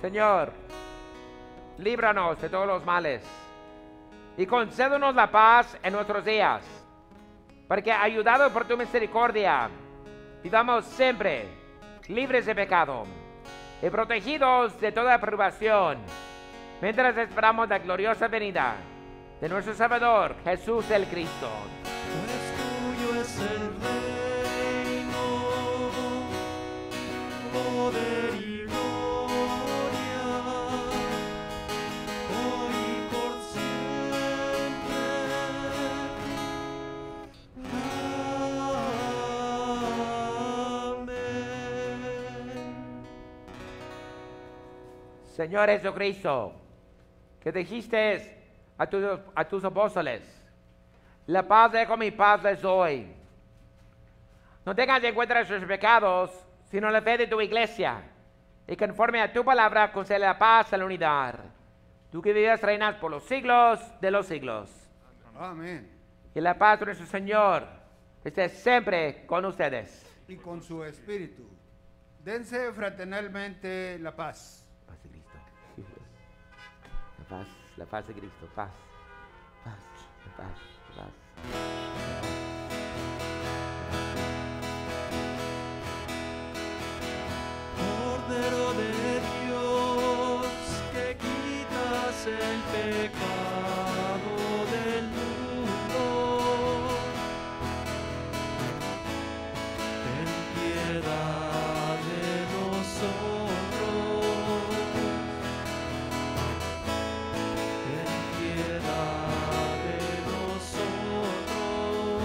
S3: Señor, líbranos de todos los males y concédenos la paz en nuestros días, para que, ayudados por tu misericordia, vivamos siempre libres de pecado y protegidos de toda privación, mientras esperamos la gloriosa venida de nuestro Salvador, Jesús el Cristo.
S2: Pues tuyo es el reino, poder y gloria, hoy y por siempre. Amén.
S3: Señor Jesucristo, que dijiste a tus, a tus apóstoles, la paz dejo, mi paz les doy. No tengas en cuenta sus pecados, sino la fe de tu iglesia, y conforme a tu palabra concede la paz a la unidad. Tú que vives, reinas por los siglos de los siglos.
S4: Amén.
S3: Y la paz de nuestro Señor esté siempre con ustedes.
S4: Y con su espíritu. Dense fraternalmente la paz.
S3: Paz de Cristo. La paz, la paz de Cristo. Paz, paz, la paz, la paz.
S2: Cordero de Dios, que quitas el pecado del mundo, ten piedad de nosotros, ten piedad de nosotros.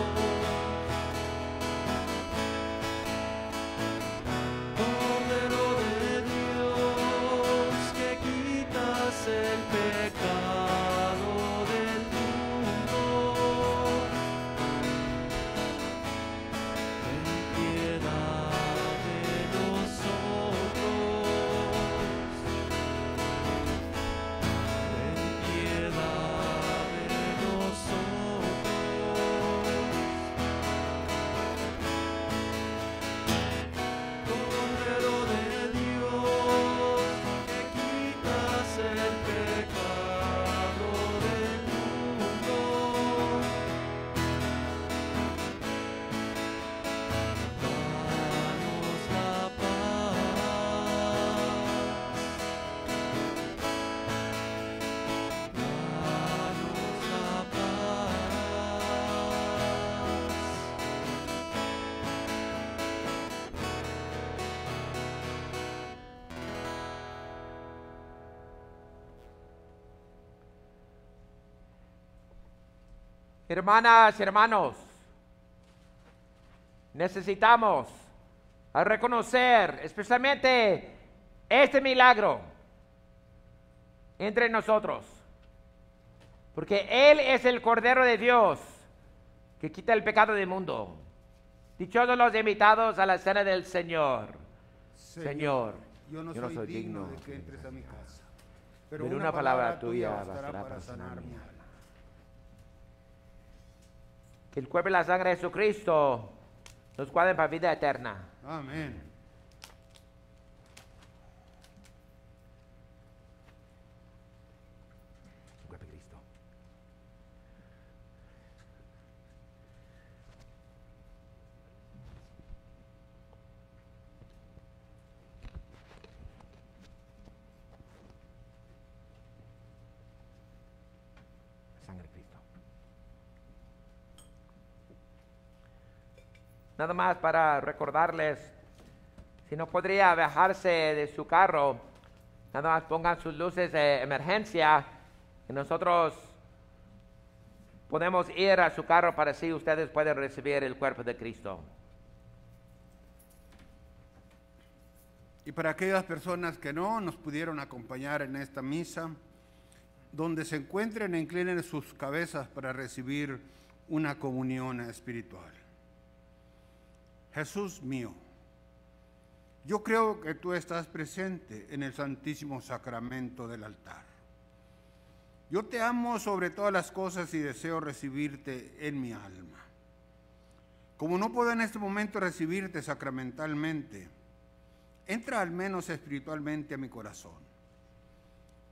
S2: Cordero de Dios, que quitas el pecado del mundo, ten piedad de nosotros, ten piedad de nosotros. Cordero de Dios, que quitas el pecado del mundo, danos la paz, danos la paz.
S3: Hermanas y hermanos, necesitamos a reconocer especialmente este milagro entre nosotros, porque Él es el Cordero de Dios que quita el pecado del mundo. Dichosos los invitados a la cena del Señor. Señor,
S4: yo no, soy, digno de que entres a mi casa, pero,
S3: pero una palabra tuya bastará para sanar mi alma. Que el cuerpo y la sangre de Jesucristo nos guarden para vida eterna.
S4: Amén.
S3: Cuerpo de Cristo. Sangre de Cristo. Nada más para recordarles, si no podría bajarse de su carro, nada más pongan sus luces de emergencia y nosotros podemos ir a su carro para así ustedes pueden recibir el cuerpo de Cristo.
S4: Y para aquellas personas que no nos pudieron acompañar en esta misa, donde se encuentren, inclinen sus cabezas para recibir una comunión espiritual. Jesús mío, yo creo que tú estás presente en el Santísimo Sacramento del altar. Yo te amo sobre todas las cosas y deseo recibirte en mi alma. Como no puedo en este momento recibirte sacramentalmente, entra al menos espiritualmente a mi corazón.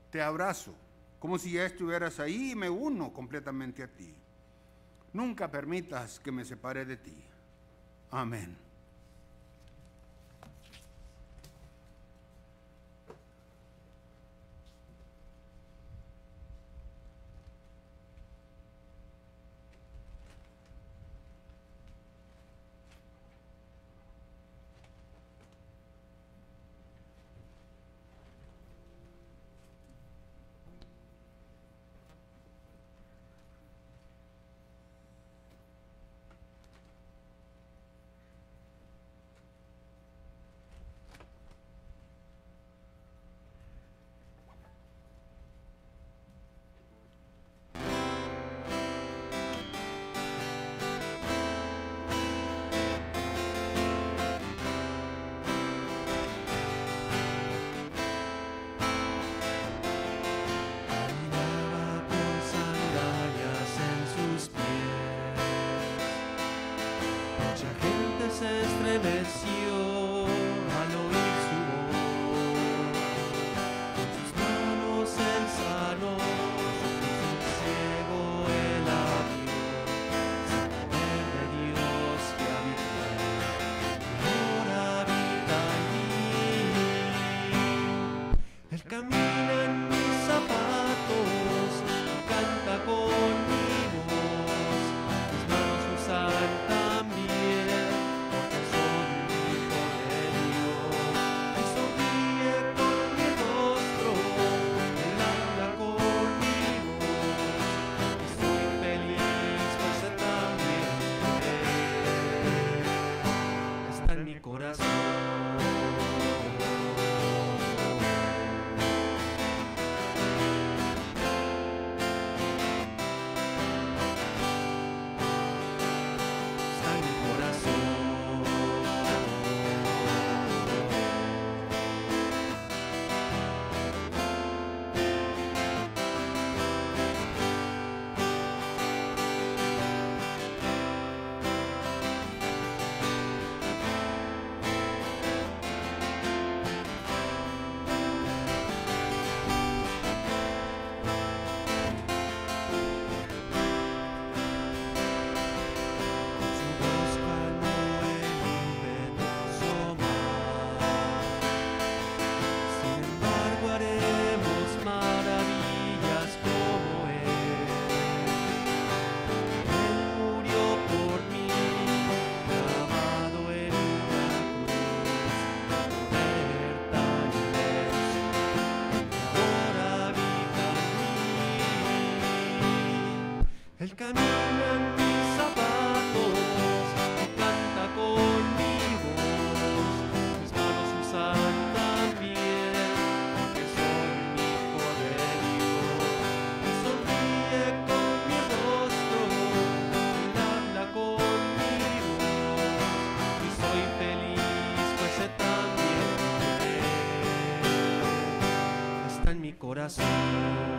S4: Te abrazo, como si ya estuvieras ahí y me uno completamente a ti. Nunca permitas que me separe de ti. Amén.
S2: Se estremeció al oír su voz, con sus manos él sanó, su ciego él abrió, sin poder de Dios que habita en él, ahora habita en mí. Él camina en mis zapatos y canta con mi voz, mis manos usan también. Él camina en mis zapatos y canta con mi voz, mis manos usan también, porque soy un hijo de Dios. Él sonríe con mi rostro, Él habla con mi voz, y soy feliz, pues Él también está en mi corazón.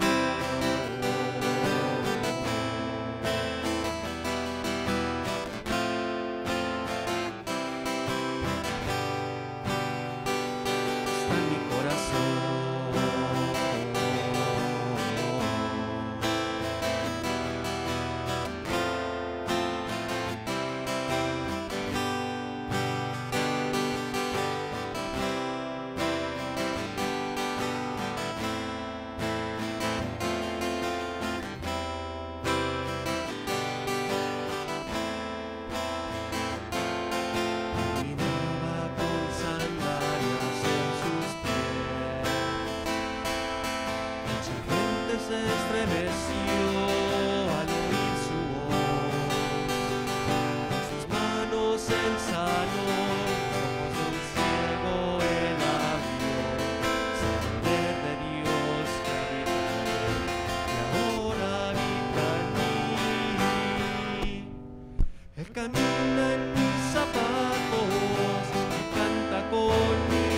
S2: Se estremeció al oír su voz, con sus manos él sanó, los ojos de un ciego él abrió, sin poder de Dios que habita en él, y ahora habita en mí. Él camina en mis zapatos y canta con mi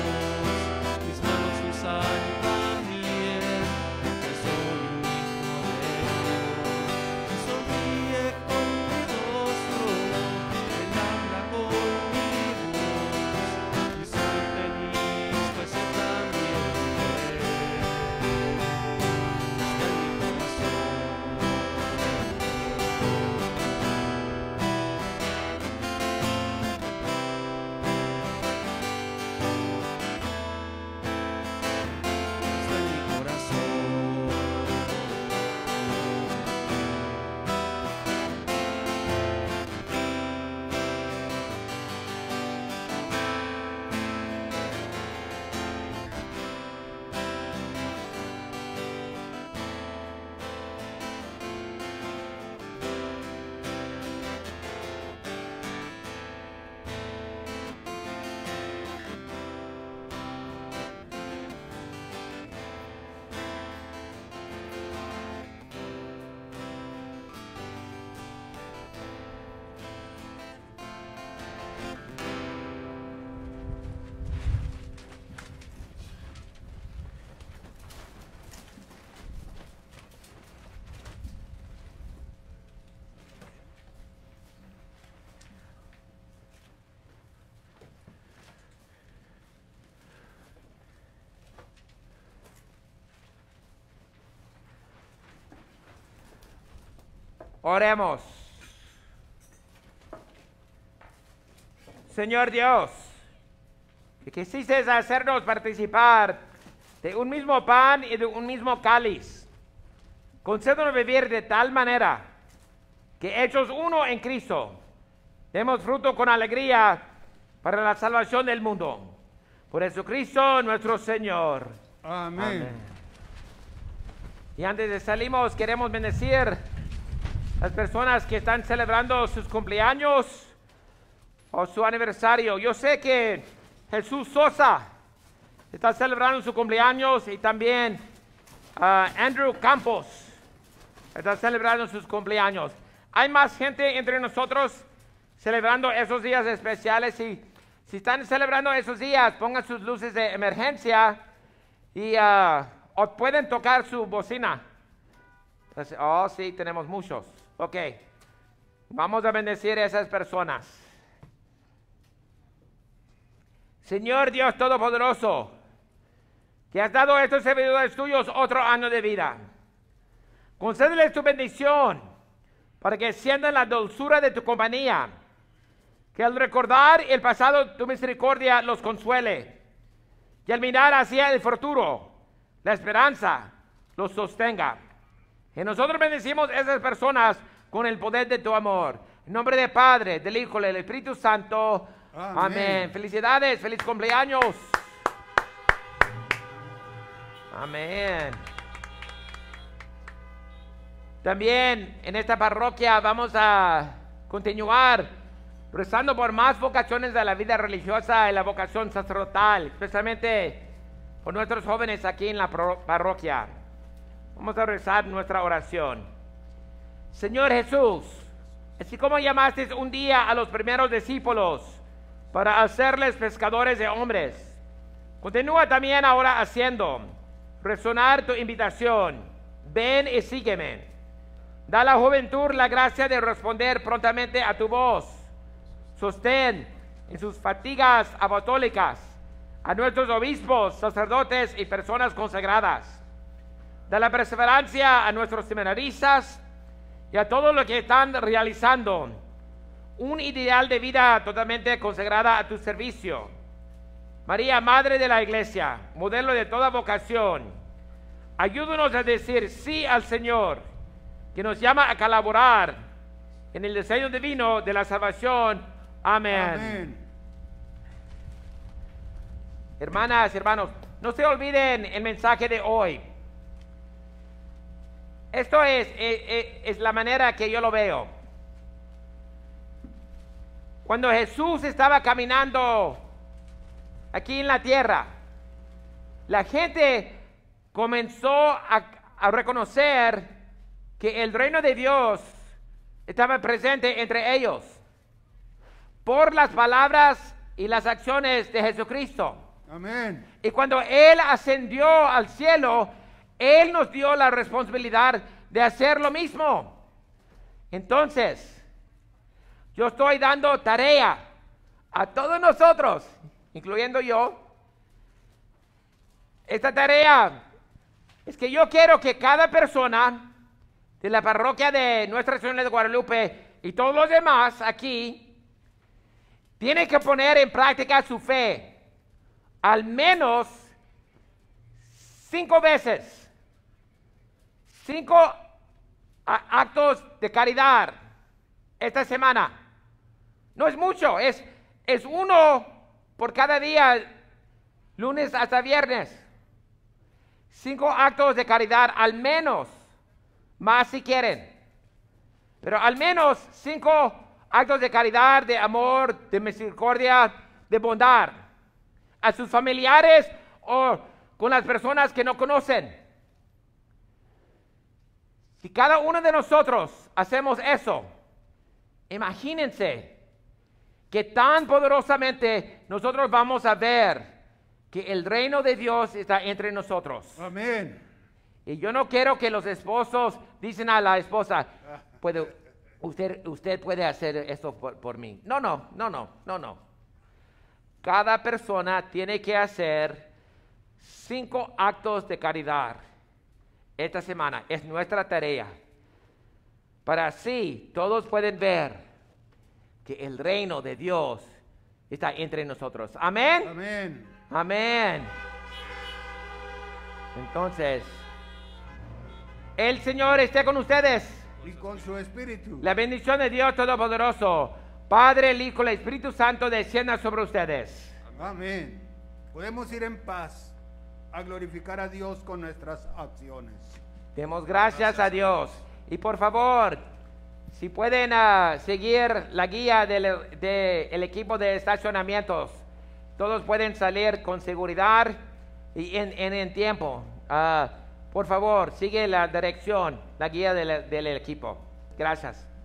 S2: voz, mis manos usan también. Soy un hijo de
S3: Oremos. Señor Dios, que quisiste hacernos participar de un mismo pan y de un mismo cáliz. Concédenos vivir de tal manera que hechos uno en Cristo, demos fruto con alegría para la salvación del mundo. Por Jesucristo nuestro Señor.
S4: Amén.
S3: Amén. Y antes de salimos, queremos bendecir las personas que están celebrando sus cumpleaños o su aniversario. Yo sé que Jesús Sosa está celebrando su cumpleaños y también uh, Andrew Campos está celebrando sus cumpleaños. Hay más gente entre nosotros celebrando esos días especiales y si están celebrando esos días, pongan sus luces de emergencia y uh, o pueden tocar su bocina. Entonces, oh, sí, tenemos muchos. Ok, vamos a bendecir a esas personas. Señor Dios Todopoderoso, que has dado a estos servidores tuyos otro año de vida, concédeles tu bendición para que sientan la dulzura de tu compañía, que al recordar el pasado tu misericordia los consuele, y al mirar hacia el futuro, la esperanza los sostenga. Y nosotros bendecimos a esas personas con el poder de tu amor. En nombre del Padre, del Hijo y del Espíritu Santo. Amén. Amén. Felicidades, feliz cumpleaños. Amén. También en esta parroquia vamos a continuar rezando por más vocaciones de la vida religiosa y la vocación sacerdotal, especialmente por nuestros jóvenes aquí en la parroquia. Vamos a rezar nuestra oración. Señor Jesús, así como llamaste un día a los primeros discípulos para hacerles pescadores de hombres, continúa también ahora haciendo resonar tu invitación. Ven y sígueme. Da a la juventud la gracia de responder prontamente a tu voz. Sostén en sus fatigas apostólicas a nuestros obispos, sacerdotes y personas consagradas. Da la perseverancia a nuestros seminaristas y a todos los que están realizando un ideal de vida totalmente consagrada a tu servicio. María, Madre de la Iglesia, modelo de toda vocación, ayúdanos a decir sí al Señor, que nos llama a colaborar en el diseño divino de la salvación. Amén.
S4: Amén.
S3: Hermanas, hermanos, no se olviden el mensaje de hoy. Esto es, es, es la manera que yo lo veo. Cuando Jesús estaba caminando aquí en la tierra, la gente comenzó a, a reconocer que el reino de Dios estaba presente entre ellos por las palabras y las acciones de Jesucristo.
S4: Amén.
S3: Y cuando Él ascendió al cielo, Él nos dio la responsabilidad de hacer lo mismo. Entonces, yo estoy dando tarea a todos nosotros, incluyendo yo. Esta tarea es que yo quiero que cada persona de la parroquia de Nuestra Señora de Guadalupe y todos los demás aquí tiene que poner en práctica su fe al menos cinco veces. Cinco actos de caridad esta semana. No es mucho, es, es uno por cada día, lunes hasta viernes. Cinco actos de caridad al menos, más si quieren. Pero al menos cinco actos de caridad, de amor, de misericordia, de bondad. A sus familiares o con las personas que no conocen. Si cada uno de nosotros hacemos eso, imagínense que tan poderosamente nosotros vamos a ver que el reino de Dios está entre nosotros.
S4: Amén.
S3: Y yo no quiero que los esposos dicen a la esposa, puede, usted, usted puede hacer esto por, por mí. No, no, no, no, no, no. Cada persona tiene que hacer cinco actos de caridad esta semana. Es nuestra tarea para así todos pueden ver que el reino de Dios está entre nosotros. Amén.
S4: Amén.
S3: Amén. Entonces, el Señor esté con ustedes.
S4: Y con su espíritu.
S3: La bendición de Dios Todopoderoso, Padre, el Hijo, el Espíritu Santo, descienda sobre ustedes.
S4: Amén. Podemos ir en paz a glorificar a Dios con nuestras acciones.
S3: Demos gracias a Dios. Y por favor, si pueden uh, seguir la guía del de, el equipo de estacionamientos, todos pueden salir con seguridad y en, en, en tiempo. Uh, por favor, sigue la dirección, la guía del, del equipo. Gracias.